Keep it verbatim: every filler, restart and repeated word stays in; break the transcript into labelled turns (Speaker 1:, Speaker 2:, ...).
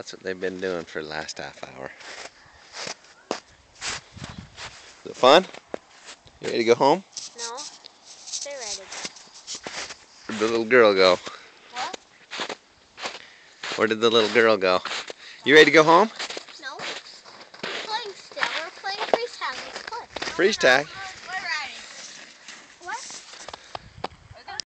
Speaker 1: That's what they've been doing for the last half hour. Is it fun? You ready to go home?
Speaker 2: No. They're ready.
Speaker 1: Where'd the little girl go?
Speaker 2: What?
Speaker 1: Where did the little girl go? You ready to go home?
Speaker 2: No. We're playing still. We're playing freeze tag. Let's play.
Speaker 1: Freeze tag?